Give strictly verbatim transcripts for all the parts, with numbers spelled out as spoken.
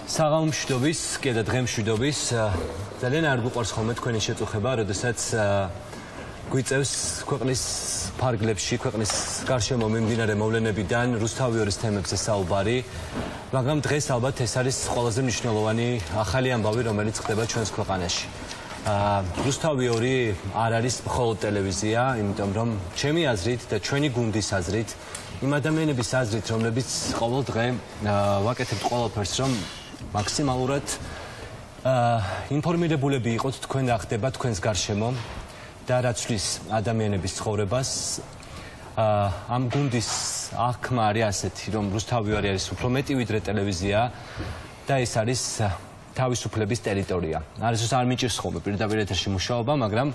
საღამომშვიდობის, კიდე დღემშვიდობის, ძალიან არ გვიყვარს ხოლმე თქვენი შეწუხება, როდესაც გვიწევს ქვეყნის ფარგლებში, ქვეყნის გარშემო მიმდინარე მოვლენებიდან რუსთავიორის თემებზე საუბარი, მაგრამ დღეს ალბათ ეს არის ყველაზე მნიშვნელოვანი ახალი ამბავი, რომელიც ხდება ჩვენს ქვეყანაში. რუსთავიორი არ არის მხოლოდ ტელევიზია, იმიტომ რომ ჩემი აზრით და ჩვენი გუნდის აზრით, იმ ადამიანების აზრით, რომლებიც ყოველ დღე ვაკეთებთ ყველაფერს, რომ მაქსიმალურად ინფორმირებულები იყოთ თქვენ რა ხდება თქვენს გარშემო და რაც ცვლის ადამიანების ცხოვრებას. ამ გუნდის აღქმა არის ასეთი, რომ რუსთავიორი არის უფრო მეტი ვიდრე ტელევიზია და ეს არის თავისუფლების ტერიტორია. არის არ მიჭირს ხოლმე პირდაპირ ეთერში მუშაობა, მაგრამ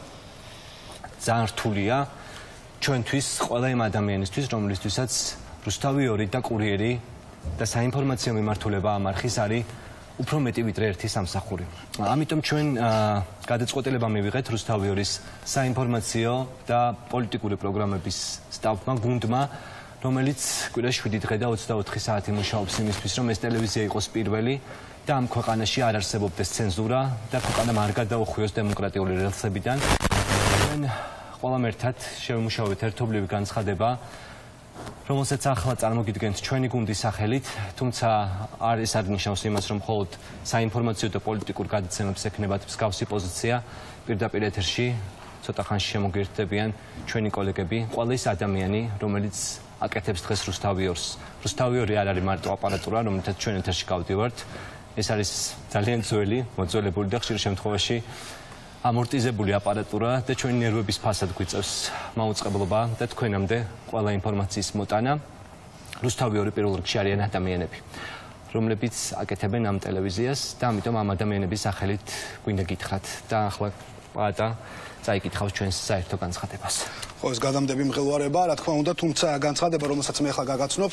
ძალიან რთულია ჩვენთვის, ყველა იმ ადამიანისთვის, რომლისთვისაც რუსთავიორი და კურიერი და საინფორმაციო მიმართულება ამ არხის არის უფრო მეტი ვიდრე ერთი სამსახური. ამიტომ ჩვენ გადაწყვეტილება მივიღეთ რუსთავიორის საინფორმაციო და პოლიტიკური პროგრამების სტაფმა, გუნდმა, რომელიც კვირაში შვიდი დღე და ოცდაოთხი საათი მუშაობს იმისთვის, რომ ეს ტელევიზია იყოს პირველი და ამ ქვეყანაში არ არსებობდეს ცენზურა და ქვეყანა არ გადაუხვიოს დემოკრატიული რელსებიდან. ჩვენ ყველამ ერთად შევიმუშავეთ ერთობლივი განცხადება, რომელსაც ახლა წარმოგიდგენთ ჩვენი გუნდის სახელით, თუმცა არის არ ნიშნავს იმას, რომ მხოლოდ საინფორმაციო და პოლიტიკურ გადაცემებს ექნებათ მსგავსი პოზიცია. პირდაპირ ეთერში ცოტა ხანში შემოგერთდებიან ჩვენი კოლეგები, ყველა ის ადამიანი, რომელიც აკეთებს დღეს რუსთავიორს. რუსთავიორი არ არის მარტო აპარატურა, რომელთაც ჩვენ ეთერში გავდივართ. ეს არის ძალიან ძველი, მოძველებული და ხშირ შემთხვევაში ამორტიზებული აპარატურა და ჩვენი ნერვების ფასად გვიწევს მაუწყებლობა და თქვენამდე ყველა ინფორმაციის მოტანა. რუსთავიორი პირველ რიგში არიან ადამიანები, რომლებიც აკეთებენ ამ ტელევიზიას და ამიტომ ამ ადამიანების სახელით გვინდა გითხრათ და ახლა პატა წაიკითხავს ჩვენს საერთო განცხადებას. ხო, ეს გადამდები მღელვარება, რა თქმა უნდა, თუმცა განცხადება, რომელსაც მე ახლა გაგაცნობთ,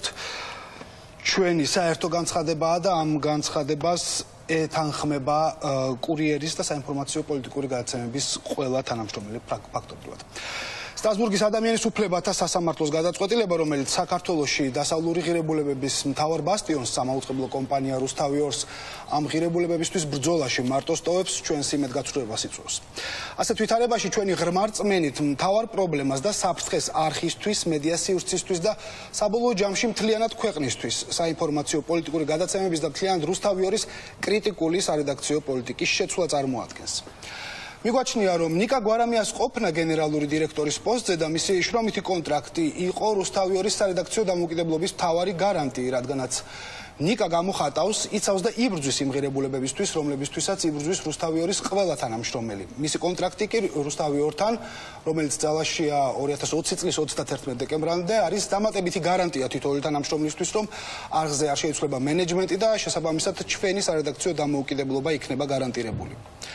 ჩვენი საერთო განცხადებაა და ამ განცხადებას ეთანხმება კურიერის და საინფორმაციო პოლიტიკური გადაცემების ყველა თანამშრომელი ფაქტობრივად. სტრასბურგის ადამიანის უფლებათა სასამართლოს გადაწყვეტილება, რომელიც საქართველოში დასავლური ღირებულებების მთავარ ბასტიონს სამაუწყებლო კომპანია რუსთავიორს ამ ღირებულებებისთვის ბრძოლაში მარტო სტოვებს, ჩვენს იმედგაცრუებას იწვევს. ასეთ ვითარებაში ჩვენი ღრმა რწმენით მთავარ პრობლემას და საფრთხეს არხისთვის, მედია სივრცისთვის და საბოლოო ჯამში მთლიანად ქვეყნისთვის საინფორმაციო პოლიტიკური გადაცემების და მთლიანად რუსთავიორის კრიტიკული სარედაქციო პოლიტიკის შეცვლა წარმოადგენს. მიგვაჩნია, რომ ნიკა გვარამიას ყოფნა გენერალური დირექტორის პოსტზე და მისი შრომითი კონტრაქტი იყო რუსთავიორის სარედაქციო დამოუკიდებლობის მთავარი გარანტია, რადგანაც ნიკა გამოხატავს, იცავს და იბრძვის იმ ღირებულებებისთვის, რომლებისთვისაც იბრძვის რუსთავიორის ყველა თანამშრომელი. მისი კონტრაქტი კი რუსთავიორთან, რომელიც ძალაშია ორი ათას ოცი წლის ოცდათერთმეტ დეკემბრამდე, არის დამატებითი გარანტია თითოეული თანამშრომლისთვის, რომ არხზე არ შეიცვლება მენეჯმენტი და შესაბამისად ჩვენი სარედაქციო დამოუკიდებლობა იქნება გარანტირებული.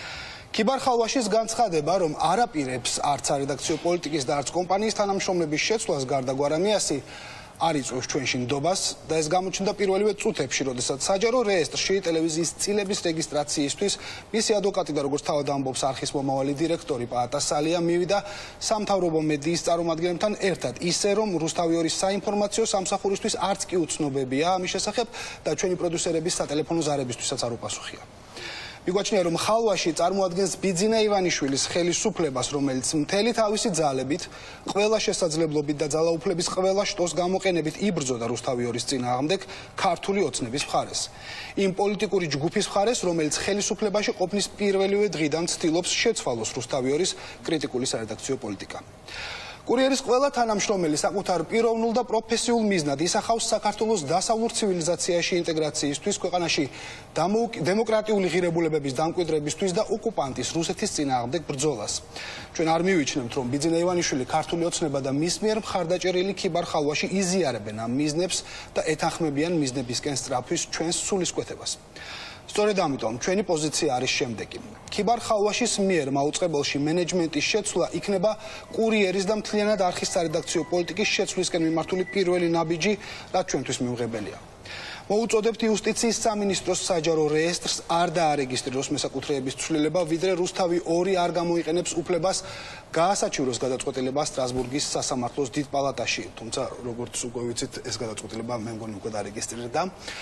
ქიბარ ხალვაშის განცხადება, რომ არ აპირებს არც სარედაქციო პოლიტიკის და არც კომპანიის თანამშრომლების შეცვლას გარდა გვარამიასი არ იწვევს ჩვენში ნდობას და ეს გამოჩნდა პირველივე წუთებში, როდესაც საჯარო რეესტრში ტელევიზიის წილების რეგისტრაციისთვის მისი ადვოკატი და როგორც თავად ამბობს არხის მომავალი დირექტორი პაატა სალია მივიდა სამთავრობო მედიის წარმომადგენლებთან ერთად, ისე რომ რუსთავიორის საინფორმაციო სამსახურისთვის არც კი უცნობებია ამის შესახებ და ჩვენი პროდიუსერების სატელეფონო ზარებისთვისაც არ უპასუხია. მიგვაჩნია, რომ ხალვაში წარმოადგენს ბიძინა ივანიშვილის ხელისუფლებას, რომელიც მთელი თავისი ძალებით, ყველა შესაძლებლობით და ძალაუფლების ყველა შტოს გამოყენებით იბრძოდა რუსთავიორის წინააღმდეგ ქართული ოცნების მხარეს. იმ პოლიტიკური ჯგუფის მხარეს, რომელიც ხელისუფლებაში ყოფნის პირველივე დღიდან ცდილობს შეცვალოს რუსთავიორის კრიტიკული სარედაქციო პოლიტიკა. კურიერის ყველა თანამშრომელი საკუთარ პიროვნულ და პროფესიულ მიზნად ისახავს საქართველოს დასავლურ ცივილიზაციაში ინტეგრაციისთვის, ქვეყანაში დემოკრატიული ღირებულებების დამკვიდრებისთვის და ოკუპანტის რუსეთის წინააღმდეგ ბრძოლას. ჩვენ არ მივიჩნევთ, რომ ბიძინა ივანიშვილი, ქართული ოცნება და მის მიერ მხარდაჭერილი ქიბარ ხალვაში იზიარებენ ამ მიზნებს და ეთანხმებიან მიზნებისკენ სწრაფვის ჩვენს სულისკვეთებას. სწორედ ამიტომ ჩვენი პოზიცია არის შემდეგი. ქიბარ ხალვაშის მიერ მაუწყებელში მენეჯმენტის შეცვლა იქნება კურიერის და მთლიანად არხის სარედაქციო პოლიტიკის შეცვლისკენ მიმართული პირველი ნაბიჯი, რაც ჩვენთვის მიუღებელია. მოუწოდებთ იუსტიციის სამინისტროს საჯარო რეესტრს არ დაარეგისტრიროს მესაკუთრეების ცვლილება, ვიდრე რუსთავი ორი არ გამოიყენებს უფლებას გაასაჩივროს გადაწყვეტილება სტრასბურგის სასამართლოს დიდ პალატაში, თუმცა როგორც უკვე ვიცით, ეს გადაწყვეტილება მე მგონი უკვე დარეგისტრირდა.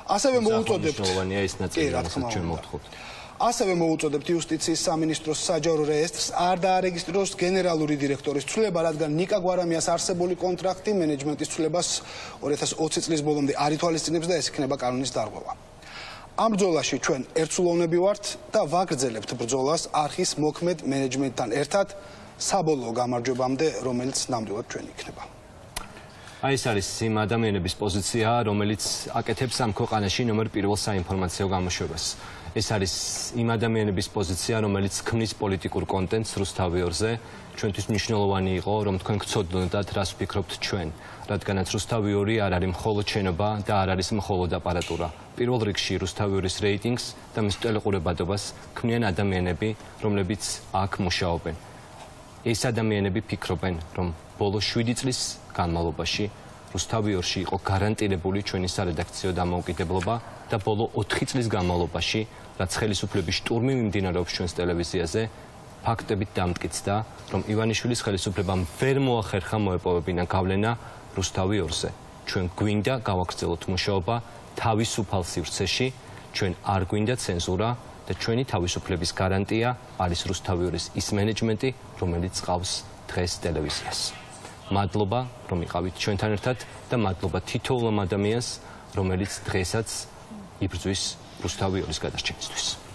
ასევე მოუწოდებთ მნიშვნელოვანია ის ნაწილი, რომელსაც ჩვენ მოვთხოვთ. ასევე მოუწოდებთ იუსტიციის სამინისტროს საჯარო რეესტრს არ დაარეგისტრიროს გენერალური დირექტორის ცვლილება, რადგან ნიკა გვარამიას არსებული კონტრაქტი მენეჯმენტის ცვლილებას ორი ათას ოცი წლის ბოლომდე არ ითვალისწინებს და ეს იქნება კანონის დარღვევა. ამ ბრძოლაში ჩვენ ერთსულოვნები ვართ და ვაგრძელებთ ბრძოლას არხის მოქმედ მენეჯმენტთან ერთად საბოლოო გამარჯვებამდე, რომელიც ნამდვილად ჩვენ იქნება. აი ეს არის იმ ადამიანების პოზიცია, რომელიც აკეთებს ამ ქვეყანაში ნომერ პირველ საინფორმაციო გამოშვებას. ეს არის იმ ადამიანების პოზიცია, რომელიც ქმნის პოლიტიკურ კონტენტს რუსთავი ორზე. ჩვენთვის მნიშვნელოვანი იყო, რომ თქვენ გცოდნოდათ, რას ვფიქრობთ ჩვენ, რადგანაც რუსთავი ორი არ არის მხოლოდ შენობა და არ არის მხოლოდ აპარატურა. პირველ რიგში რუსთავი ორის რეიტინგს და მის ტელეყურებადობას ქმნიან ადამიანები, რომლებიც აქ მუშაობენ. ეს ადამიანები ფიქრობენ, რომ ბოლო შვიდი წლის განმავლობაში რუსთავი ორში იყო გარანტირებული ჩვენი სარედაქციო დამოუკიდებლობა და ბოლო ოთხი წლის განმავლობაში, რაც ხელისუფლების შტურმი მიმდინარეობს ჩვენს ტელევიზიაზე, ფაქტებით დამტკიცდა, რომ ივანიშვილის ხელისუფლებამ ვერ მოახერხა მოეპოვებინა გავლენა რუსთავი ორზე. ჩვენ გვინდა გავაგრძელოთ მუშაობა თავისუფალ სივრცეში, ჩვენ არ გვინდა ცენზურა და ჩვენი თავისუფლების გარანტია არის რუსთავი ორის ის მენეჯმენტი, რომელიც ყავს დღეს ტელევიზიას. მადლობა, რომ იყავით ჩვენთან ერთად და მადლობა თითოეულ ადამიანს, რომელიც დღესაც იბრძვის რუსთავი ორის გადარჩენისთვის.